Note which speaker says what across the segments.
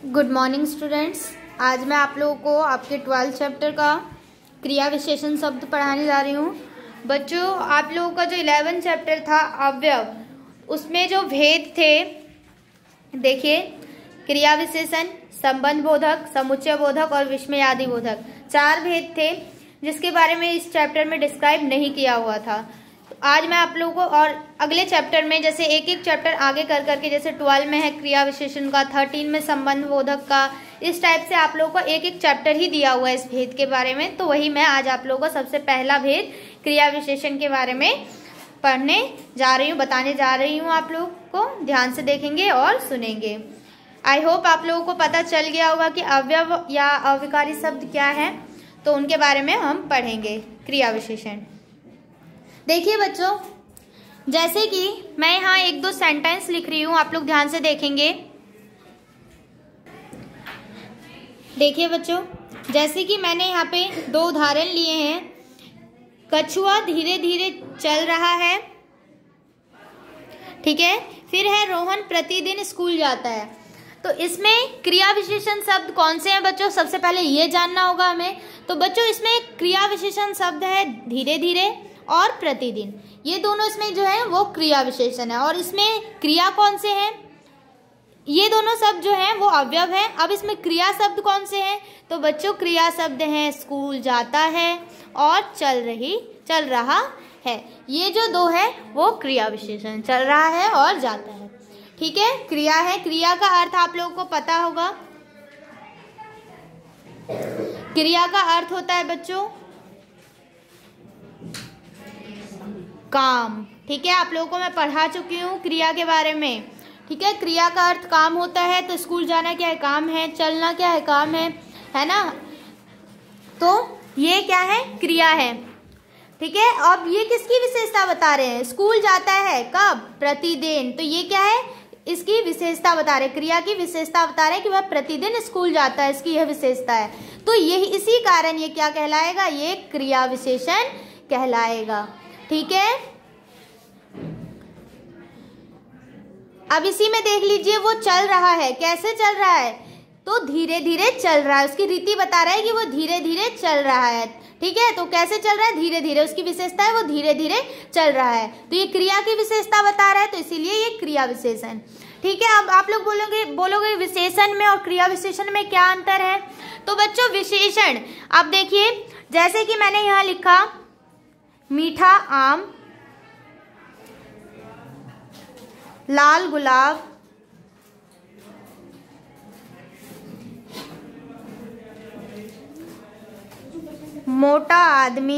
Speaker 1: Good morning students. आज मैं आप लोगों को आपके 12th चैप्टर का क्रिया विशेषण शब्द पढ़ाने जा रही हूँ। बच्चों, आप लोगों का जो 11th चैप्टर था अवयव, उसमें जो भेद थे, देखिए, क्रिया विशेषण, संबंध बोधक, समुच्चय बोधक और विस्मयादि बोधक, 4 भेद थे जिसके बारे में इस चैप्टर में डिस्क्राइब नहीं किया हुआ था। आज मैं आप लोगों को और अगले चैप्टर में जैसे एक एक चैप्टर आगे कर करके, जैसे 12 में है क्रिया विशेषण का, 13 में संबंध बोधक का, इस टाइप से आप लोगों को एक एक चैप्टर ही दिया हुआ है इस भेद के बारे में। तो वही मैं आज आप लोगों को सबसे पहला भेद क्रिया विशेषण के बारे में पढ़ने जा रही हूँ, बताने जा रही हूँ। आप लोगों को ध्यान से देखेंगे और सुनेंगे। आई होप आप लोगों को पता चल गया होगा कि अवयव या अविकारी शब्द क्या है, तो उनके बारे में हम पढ़ेंगे। क्रिया विशेषण देखिए बच्चों, जैसे कि मैं यहाँ 1-2 सेंटेंस लिख रही हूँ, आप लोग ध्यान से देखेंगे। देखिए बच्चों, जैसे कि मैंने यहाँ पे 2 उदाहरण लिए हैं। कछुआ धीरे धीरे चल रहा है, ठीक है। फिर है रोहन प्रतिदिन स्कूल जाता है। तो इसमें क्रिया विशेषण शब्द कौन से हैं बच्चों, सबसे पहले ये जानना होगा हमें। तो बच्चों, इसमें क्रिया विशेषण शब्द है धीरे धीरे और प्रतिदिन, ये दोनों इसमें जो है वो क्रिया विशेषण है। और इसमें क्रिया कौन से हैं, ये दोनों शब्द जो हैं वो अवयव है। अब इसमें क्रिया शब्द कौन से हैं, तो बच्चों क्रिया शब्द हैं स्कूल जाता है और चल रहा है। ये जो 2 है वो क्रिया विशेषण, चल रहा है और जाता है, ठीक है। क्रिया है, क्रिया का अर्थ आप लोगों को पता होगा। क्रिया का अर्थ होता है बच्चों काम, ठीक है। आप लोगों को मैं पढ़ा चुकी हूँ क्रिया के बारे में, ठीक है। क्रिया का अर्थ काम होता है। तो स्कूल जाना क्या है, काम है। चलना क्या है, काम है ना। तो ये क्या है, क्रिया है, ठीक है। अब ये किसकी विशेषता बता रहे हैं, स्कूल जाता है कब, प्रतिदिन। तो ये क्या है, इसकी विशेषता बता रहे, क्रिया की विशेषता बता रहे कि वह प्रतिदिन स्कूल जाता है, इसकी यह विशेषता है। तो यही इसी कारण ये क्या कहलाएगा, ये क्रिया विशेषण कहलाएगा, ठीक है। अब इसी में देख लीजिए, वो चल रहा है, कैसे चल रहा है, तो धीरे धीरे चल रहा है। उसकी रीति बता रहा है कि वो धीरे धीरे चल रहा है, ठीक है। तो कैसे चल रहा है, धीरे धीरे, उसकी विशेषता है वो धीरे धीरे चल रहा है। तो ये क्रिया की विशेषता बता रहा है, तो इसीलिए ये क्रिया विशेषण, ठीक है। अब आप लोग बोलोगे विशेषण में और क्रिया विशेषण में क्या अंतर है। तो बच्चों विशेषण, अब देखिए, जैसे कि मैंने यहाँ लिखा मीठा आम, लाल गुलाब, मोटा आदमी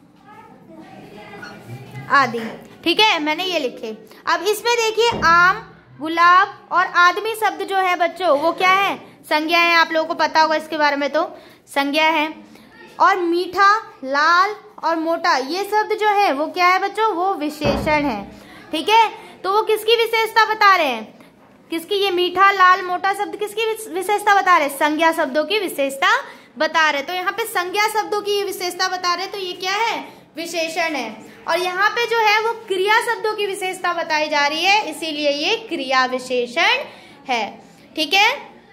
Speaker 1: आदि, ठीक है, मैंने ये लिखे। अब इसमें देखिए आम, गुलाब और आदमी शब्द जो है बच्चों वो क्या है, संज्ञा है। आप लोगों को पता होगा इसके बारे में, तो संज्ञा है। और मीठा, लाल और मोटा, ये शब्द जो है वो क्या है बच्चों, वो विशेषण है, ठीक है। तो वो किसकी विशेषता बता रहे हैं, किसकी, ये मीठा, लाल, मोटा शब्द किसकी विशेषता बता रहे हैं, संज्ञा शब्दों की विशेषता बता रहे। तो यहाँ पे संज्ञा शब्दों की विशेषता बता रहे, तो ये क्या है, विशेषण है। और यहाँ पे जो है वो क्रिया शब्दों की विशेषता बताई जा रही है, इसीलिए ये क्रिया विशेषण है, ठीक है।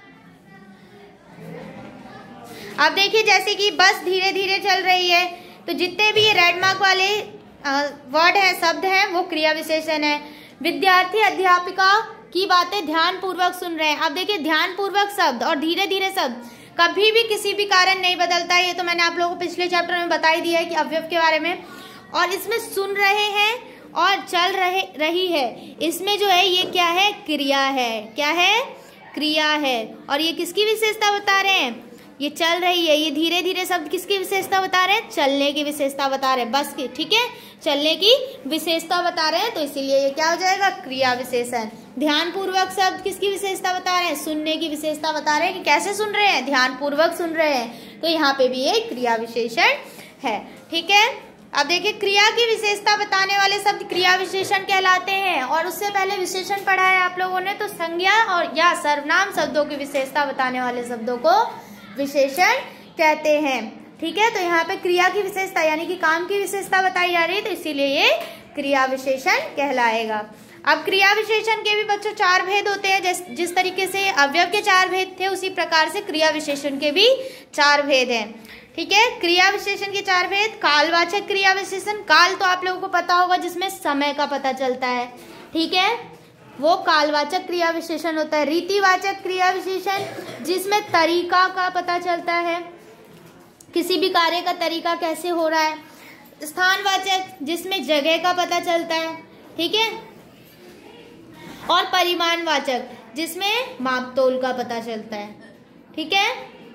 Speaker 1: अब देखिए, जैसे कि बस धीरे धीरे चल रही है, तो जितने भी ये रेड मार्क वाले वर्ड है, शब्द है, वो क्रिया विशेषण है। विद्यार्थी अध्यापिका की बातें ध्यान पूर्वक सुन रहे हैं। अब देखिए, ध्यान पूर्वक शब्द और धीरे धीरे शब्द कभी भी किसी भी कारण नहीं बदलता है। ये तो मैंने आप लोगों को पिछले चैप्टर में बता ही दिया है कि अवयव के बारे में। और इसमें सुन रहे हैं और चल रही है, इसमें जो है ये क्या है, क्रिया है। क्या है, क्रिया है। और ये किसकी विशेषता बता रहे हैं, ये चल रही है। ये धीरे धीरे शब्द किसकी विशेषता बता रहे हैं, चलने की विशेषता बता रहे हैं, बस की, ठीक है, चलने की विशेषता बता रहे हैं। तो इसीलिए ये क्या हो जाएगा, क्रिया विशेषण। ध्यान पूर्वक शब्द किसकी विशेषता बता रहे हैं, सुनने की विशेषता बता रहे हैं कि कैसे सुन रहे हैं, ध्यान पूर्वक सुन रहे हैं। तो यहाँ पे भी ये क्रिया विशेषण है, ठीक है। अब देखिए, क्रिया की विशेषता बताने वाले शब्द क्रिया विशेषण कहलाते हैं। और उससे पहले विशेषण पढ़ा है आप लोगों ने, तो संज्ञा और या सर्वनाम शब्दों की विशेषता बताने वाले शब्दों को विशेषण कहते हैं, ठीक है। तो यहाँ पे क्रिया की विशेषता यानी कि काम की विशेषता बताई जा रही है, तो इसीलिए ये क्रिया विशेषण कहलाएगा। अब क्रिया विशेषण के भी बच्चों 4 भेद होते हैं। जिस तरीके से अवयव के 4 भेद थे उसी प्रकार से क्रिया विशेषण के भी 4 भेद हैं। ठीक है, क्रिया विशेषण के 4 भेद। कालवाचक क्रिया विशेषण, काल तो आप लोगों को पता होगा जिसमें समय का पता चलता है। ठीक है, वो कालवाचक क्रिया विशेषण होता है। रीतिवाचक क्रिया विशेषण जिसमें तरीका का पता चलता है, किसी भी कार्य का तरीका कैसे हो रहा है। स्थानवाचक जिसमें जगह का पता चलता है। ठीक है, और परिमाणवाचक जिसमें मापतोल का पता चलता है। ठीक है,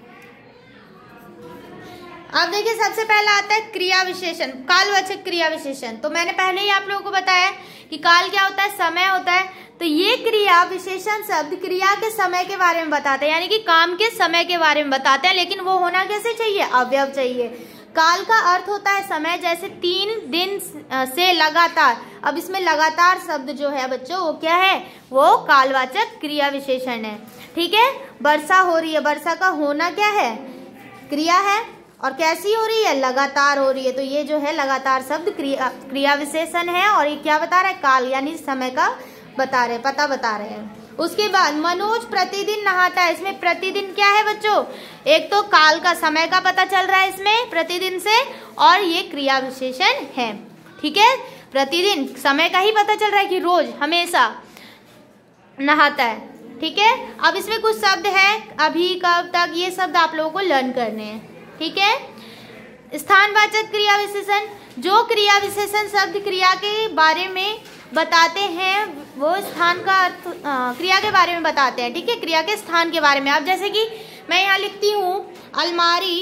Speaker 1: अब देखिए सबसे पहला आता है क्रिया विशेषण, कालवाचक क्रिया विशेषण। तो मैंने पहले ही आप लोगों को बताया कि काल क्या होता है, समय होता है। तो ये क्रिया विशेषण शब्द क्रिया के समय के बारे में बताते हैं, यानी कि काम के समय के बारे में बताते हैं, लेकिन वो होना कैसे चाहिए, अवयव चाहिए। काल का अर्थ होता है समय, जैसे 3 दिन से लगातार। अब इसमें लगातार शब्द जो है बच्चों वो क्या है, वो कालवाचक क्रिया विशेषण है। ठीक है, वर्षा हो रही है, वर्षा का होना क्या है, क्रिया है, और कैसी हो रही है, लगातार हो रही है। तो ये जो है लगातार शब्द क्रिया विशेषण है, और ये क्या बता रहा है, काल यानी समय का बता रहे, पता बता रहे हैं। उसके बाद मनोज प्रतिदिन नहाता है। इसमें प्रतिदिन क्या है बच्चों, एक तो काल का समय का पता चल रहा है इसमें प्रतिदिन से, और ये क्रिया विशेषण है। ठीक है, प्रतिदिन समय का ही पता चल रहा है कि रोज हमेशा नहाता है। ठीक है, अब इसमें कुछ शब्द है, अभी, कब, तक, ये शब्द आप लोगों को लर्न करने हैं। ठीक है, स्थानवाचक क्रिया विशेषण, जो क्रिया विशेषण शब्द क्रिया के बारे में बताते हैं वो स्थान का अर्थ क्रिया के बारे में बताते हैं। ठीक है, क्रिया के स्थान के बारे में। अब जैसे कि मैं यहाँ लिखती हूँ अलमारी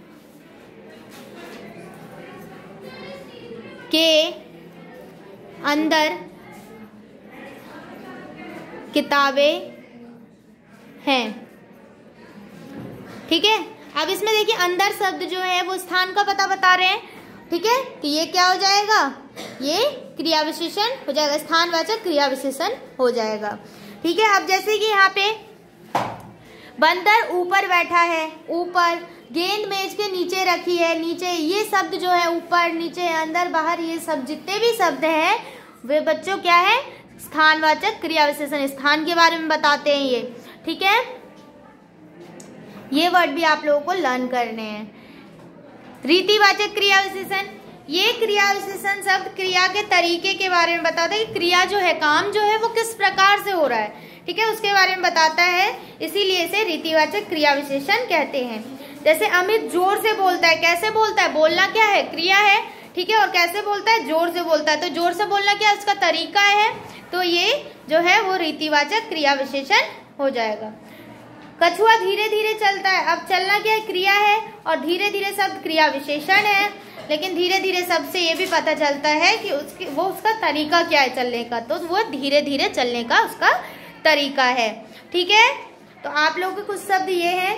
Speaker 1: के अंदर किताबें हैं। ठीक है, अब इसमें देखिए अंदर शब्द जो है वो स्थान का पता बता रहे हैं। ठीक है, तो ये क्या हो जाएगा, ये क्रिया विशेषण हो जाएगा, स्थानवाचक क्रिया विशेषण हो जाएगा। ठीक है, अब जैसे कि यहाँ पे बंदर ऊपर बैठा है, ऊपर, गेंद मेज के नीचे रखी है, नीचे, ये शब्द जो है ऊपर, नीचे, अंदर, बाहर, ये सब जितने भी शब्द हैं वे बच्चों क्या है, स्थानवाचक क्रिया विशेषण, स्थान के बारे में बताते हैं ये। ठीक है, ये वर्ड भी आप लोगों को लर्न करने हैं। रीतिवाचक क्रिया विशेषण, ये क्रिया विशेषण शब्द क्रिया के तरीके के बारे में बताता है कि क्रिया जो है, काम जो है वो किस प्रकार से हो रहा है। ठीक है, उसके बारे में बताता है, इसीलिए इसे रीतिवाचक क्रिया विशेषण कहते हैं। जैसे अमित जोर से बोलता है, कैसे बोलता है, बोलना क्या है, क्रिया है। ठीक है, और कैसे बोलता है, जोर से बोलता है। तो जोर से बोलना क्या है, उसका तरीका है, तो ये जो है वो रीतिवाचक क्रिया विशेषण हो जाएगा। कछुआ धीरे धीरे चलता है, अब चलना क्या है, क्रिया है, और धीरे धीरे शब्द क्रिया विशेषण है। लेकिन धीरे धीरे शब्द से ये भी पता चलता है कि उसका तरीका क्या है चलने का, तो वो धीरे धीरे चलने का उसका तरीका है। ठीक है, तो आप लोगों के कुछ शब्द ये हैं,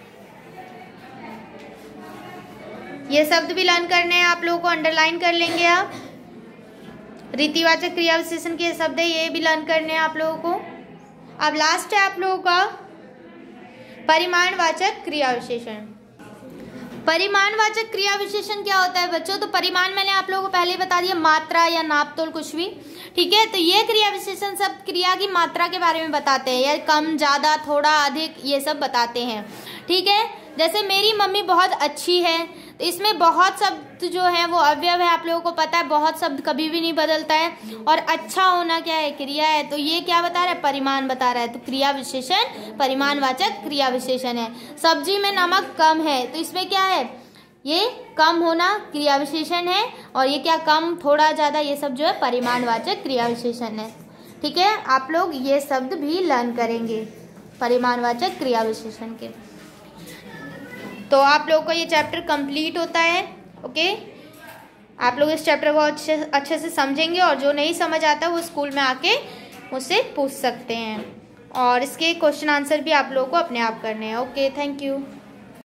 Speaker 1: ये शब्द भी लर्न करने हैं आप लोगों को, अंडरलाइन कर लेंगे आप। रीतिवाचक क्रिया विशेषण के शब्द है, ये भी लर्न करने हैं आप लोगों को। अब लास्ट है आप लोगों का परिमाणवाचक क्रिया विशेषण। परिमाणवाचक क्रिया विशेषण क्या होता है बच्चों, तो परिमाण मैंने आप लोगों को पहले बता दिया, मात्रा या नापतोल कुछ भी। ठीक है, तो ये क्रिया विशेषण सब क्रिया की मात्रा के बारे में बताते हैं, या कम, ज्यादा, थोड़ा, अधिक, ये सब बताते हैं। ठीक है, जैसे मेरी मम्मी बहुत अच्छी है, तो इसमें बहुत शब्द जो है वो अवयव है, आप लोगों को पता है, बहुत शब्द कभी भी नहीं बदलता है। और अच्छा होना क्या है, क्रिया है, तो ये क्या बता रहा है, परिमाण बता रहा है। तो क्रिया विशेषण परिमाणवाचक क्रिया विशेषण है। सब्जी में नमक कम है, तो इसमें क्या है, ये कम होना क्रिया विशेषण है, और ये क्या, कम, थोड़ा, ज्यादा, ये सब जो है परिमाणवाचक क्रिया विशेषण है। ठीक है, आप लोग ये शब्द भी लर्न करेंगे परिमाणवाचक क्रिया विशेषण के। तो आप लोगों को ये चैप्टर कंप्लीट होता है। ओके, आप लोग इस चैप्टर को अच्छे से समझेंगे, और जो नहीं समझ आता वो स्कूल में आके मुझसे पूछ सकते हैं, और इसके क्वेश्चन आंसर भी आप लोगों को अपने आप करने हैं। Okay, thank you.